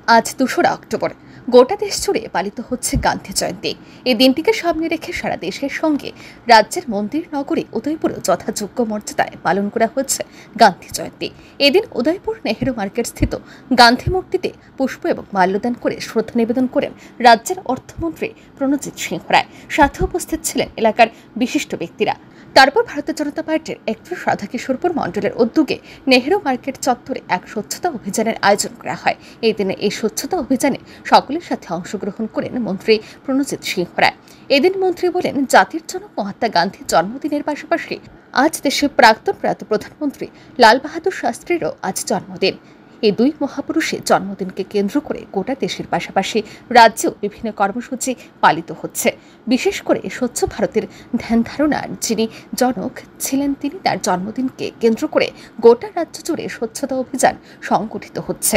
আজ ২রা অক্টোবর গোটা দেশ জুড়ে পালিত হচ্ছে গান্ধী জয়ন্তী। এই দিনটিকে সামনে রেখে সারা দেশের সঙ্গে রাজ্যের মন্দির নগরী উদয়পুরেও যথাযোগ্য মর্যাদায় পালন করা হচ্ছে গান্ধী জয়ন্তী। এদিন উদয়পুর নেহেরু মার্কেট স্থিত গান্ধী মূর্তিতে পুষ্প এবং মাল্যদান করে শ্রদ্ধা নিবেদন করেন রাজ্যের অর্থমন্ত্রী প্রণজিৎ সিংহ রায়। সাথে উপস্থিত ছিলেন এলাকার বিশিষ্ট ব্যক্তিরা। তারপর ভারতীয় জনতা পার্টির ৩১ রাধাকিশোরপুর মণ্ডলের উদ্যোগে নেহেরু মার্কেট চত্বরে এক স্বচ্ছতা অভিযানের আয়োজন করা হয়। এই দিনে এই স্বচ্ছতা অভিযানে সকলের সাথে অংশগ্রহণ করেন মন্ত্রী প্রণজিৎ সিংহ রায়। এদিন মন্ত্রী বলেন, জাতির জনক মহাত্মা গান্ধীর জন্মদিনের পাশাপাশি আজ দেশের প্রাক্তন প্রয়াত প্রধানমন্ত্রী লাল বাহাদুর শাস্ত্রীরও আজ জন্মদিন। এই দুই মহাপুরুষের জন্মদিনকে কেন্দ্র করে গোটা দেশের পাশাপাশি রাজ্যেও বিভিন্ন কর্মসূচি পালিত হচ্ছে। বিশেষ করে স্বচ্ছ ভারতের ধ্যান ধারণার যিনি জনক ছিলেন, তিনি তার জন্মদিনকে কেন্দ্র করে গোটা রাজ্য জুড়ে স্বচ্ছতা অভিযান সংগঠিত হচ্ছে।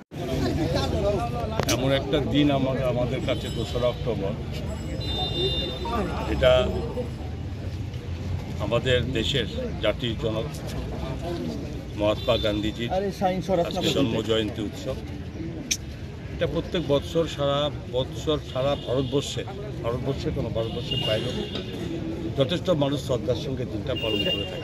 এমন একটা দিন আমাদের কাছে ২রা অক্টোবর, এটা আমাদের দেশের জাতির জনক মহাত্মা গান্ধীজির জন্ম জয়ন্তী উৎসব। এটা প্রত্যেক বছর সারা ভারতবর্ষে কোনো ভারতবর্ষের বাইরেও যথেষ্ট মানুষ শ্রদ্ধার সঙ্গে দিনটা পালন করে থাকে।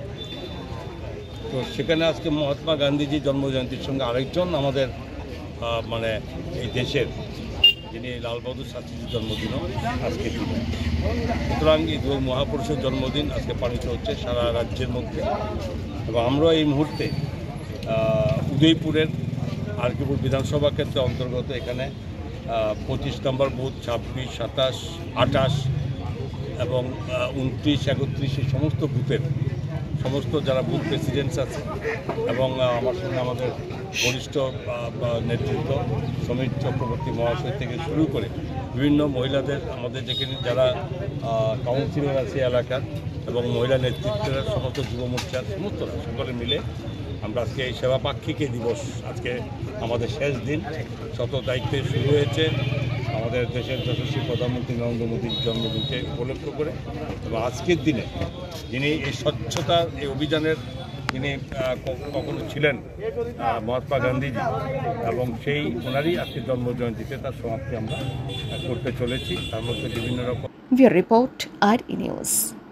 তো সেখানে আজকে মহাত্মা গান্ধীজির জন্মজয়ন্তীর সঙ্গে আরেকজন আমাদের এই দেশের যিনি লাল বাহাদুর শাস্ত্রীর জন্মদিনও আজকে দিন। সুতরাং এই দুই মহাপুরুষের জন্মদিন আজকে পালিত হচ্ছে সারা রাজ্যের মধ্যে। এবং আমরা এই মুহূর্তে উদয়পুরের আরকিপুর বিধানসভা ক্ষেত্রে অন্তর্গত এখানে 25 নম্বর বুথ, 26, 27, 28 এবং 29, 31 এই সমস্ত বুথের সমস্ত যারা বুথ প্রেসিডেন্টস আছে এবং আমার সঙ্গে আমাদের বরিষ্ঠ নেতৃত্ব সমীর চক্রবর্তী মহাশয় থেকে শুরু করে বিভিন্ন মহিলাদের, আমাদের যেখানে যারা কাউন্সিলর আছে এলাকার এবং মহিলা নেতৃত্বের সমস্ত যুব মোর্চার সমস্তরা সকলে মিলে আমরা আজকে এই সেবা পাক্ষিকে দিবস, আজকে আমাদের শেষ দিন, শত দায়িত্বে শুরু হয়েছে আমাদের দেশের যশস্বী প্রধানমন্ত্রী নরেন্দ্র মোদীর জন্মদিনকে উপলক্ষ করে। এবং আজকের দিনে যিনি এই স্বচ্ছতার এই অভিযানের যিনি কখনো ছিলেন মহাত্মা গান্ধীজি, এবং সেই ওনারই আজকের জন্মজয়ন্তীতে তার সমাপ্তি আমরা করতে চলেছি। তার মধ্যে বিভিন্ন রকম রিপোর্ট আর ই নিউজ।